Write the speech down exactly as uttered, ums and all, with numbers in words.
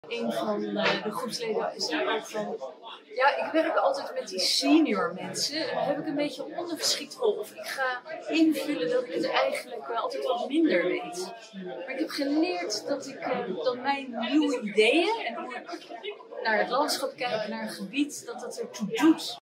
Een van uh, de groepsleden is er ook van, ja, ik werk altijd met die senior mensen en dan heb ik een beetje een ondergeschikte of ik ga invullen dat ik het eigenlijk uh, altijd wat minder weet. Maar ik heb geleerd dat, ik, uh, dat mijn nieuwe ideeën en hoe ik naar het landschap kijk, naar een gebied, dat dat ertoe doet.